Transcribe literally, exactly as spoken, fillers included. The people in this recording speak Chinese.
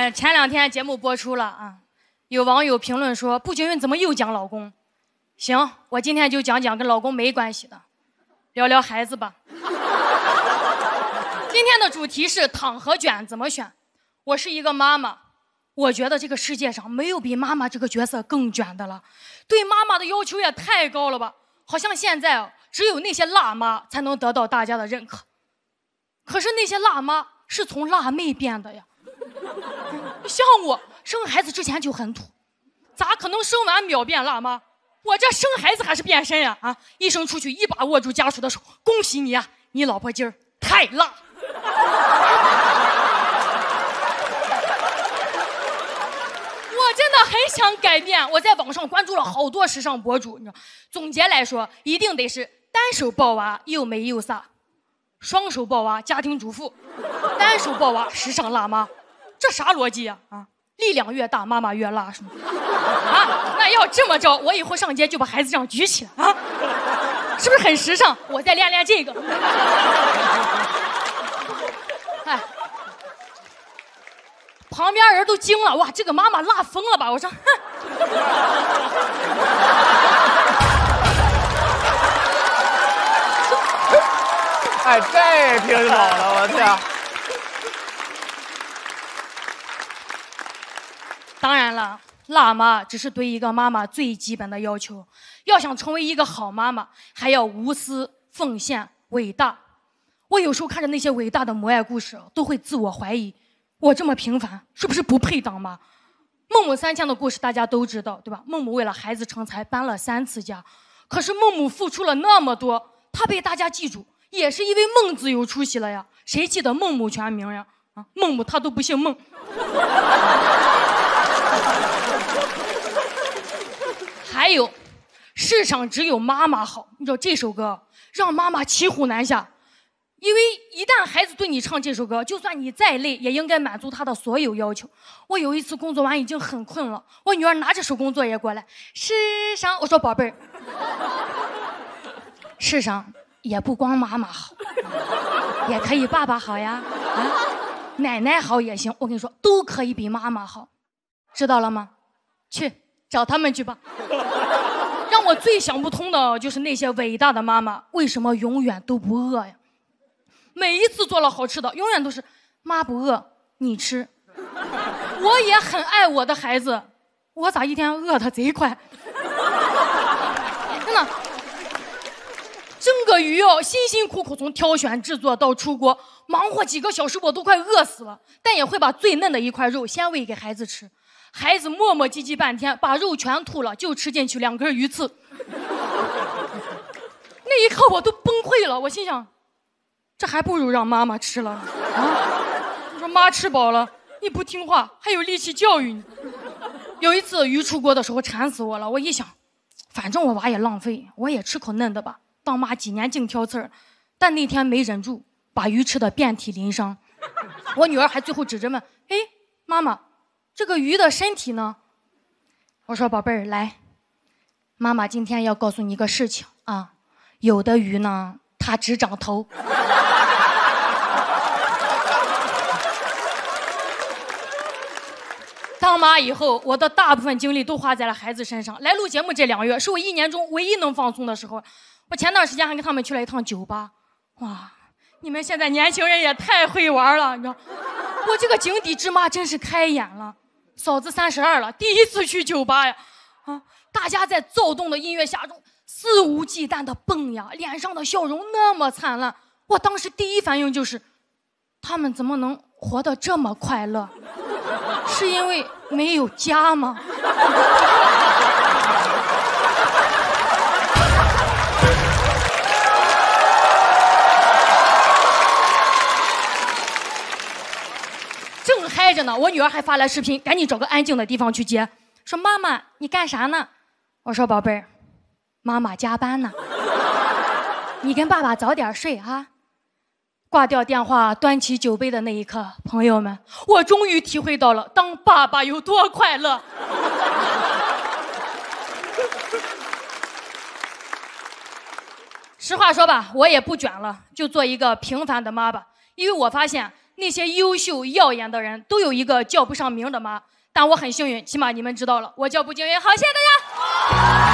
呃，前两天节目播出了啊，有网友评论说步惊云怎么又讲老公？行，我今天就讲讲跟老公没关系的，聊聊孩子吧。今天的主题是躺和卷怎么选。我是一个妈妈，我觉得这个世界上没有比妈妈这个角色更卷的了，对妈妈的要求也太高了吧？好像现在只有那些辣妈才能得到大家的认可。可是那些辣妈是从辣妹变的呀。像我生孩子之前就很土，咋可能生完秒变辣妈？我这生孩子还是变身呀！啊！医生出去一把握住家属的手，恭喜你啊，你老婆今儿太辣。我真的很想改变，我在网上关注了好多时尚博主，你知道，总结来说，一定得是单手抱娃又美又飒，双手抱娃家庭主妇，单手抱娃时尚辣妈，这啥逻辑呀？啊，力量越大，妈妈越辣是吗？啊，那要这么着，我以后上街就把孩子这样举起来啊，是不是很时尚？我再练练这个。哎。旁边人都惊了，哇，这个妈妈辣疯了吧？我说，哼。 哎，这挺好的，我天！ 当然了，辣妈只是对一个妈妈最基本的要求，要想成为一个好妈妈，还要无私、奉献、伟大。我有时候看着那些伟大的母爱故事，都会自我怀疑。我这么平凡，是不是不配当妈？孟母三迁的故事大家都知道，对吧？孟母为了孩子成才搬了三次家，可是孟母付出了那么多，她被大家记住，也是因为孟子有出息了呀。谁记得孟母全名呀？啊，孟母她都不姓孟。还有，世上只有妈妈好。你知道这首歌让妈妈骑虎难下。因为一旦孩子对你唱这首歌，就算你再累，也应该满足他的所有要求。我有一次工作完已经很困了，我女儿拿着手工作业过来，世上，我说宝贝儿，世上也不光妈妈好，也可以爸爸好呀，啊，奶奶好也行。我跟你说，都可以比妈妈好，知道了吗？去找他们去吧。让我最想不通的就是那些伟大的妈妈，为什么永远都不饿呀？每一次做了好吃的，永远都是妈不饿，你吃。我也很爱我的孩子，我咋一天饿得贼快？真的，蒸个鱼哦，辛辛苦苦从挑选制作到出锅，忙活几个小时，我都快饿死了。但也会把最嫩的一块肉先喂给孩子吃，孩子磨磨唧唧半天，把肉全吐了，就吃进去两根鱼刺。那一刻我都崩溃了，我心想。这还不如让妈妈吃了呢啊！你说妈吃饱了，你不听话，还有力气教育你。有一次鱼出锅的时候馋死我了，我一想，反正我娃也浪费，我也吃口嫩的吧。当妈几年净挑刺儿，但那天没忍住，把鱼吃得遍体鳞伤。我女儿还最后指着问：“哎，妈妈，这个鱼的身体呢？”我说：“宝贝儿，来，妈妈今天要告诉你一个事情啊，有的鱼呢，它只长头。”当妈以后，我的大部分精力都花在了孩子身上。来录节目这两月，是我一年中唯一能放松的时候。我前段时间还跟他们去了一趟酒吧，哇，你们现在年轻人也太会玩了，你知道？我这个井底之妈真是开眼了。嫂子三十二了，第一次去酒吧呀，啊，大家在躁动的音乐下中肆无忌惮的蹦呀，脸上的笑容那么灿烂，我当时第一反应就是，他们怎么能活得这么快乐？是因为没有家吗？正嗨着呢，我女儿还发来视频，赶紧找个安静的地方去接，说妈妈你干啥呢？我说宝贝儿，妈妈加班呢，你跟爸爸早点睡啊。挂掉电话，端起酒杯的那一刻，朋友们，我终于体会到了当爸爸有多快乐。实话说吧，我也不卷了，就做一个平凡的妈吧。因为我发现那些优秀耀眼的人都有一个叫不上名的妈，但我很幸运，起码你们知道了，我叫步惊云。好，谢谢大家。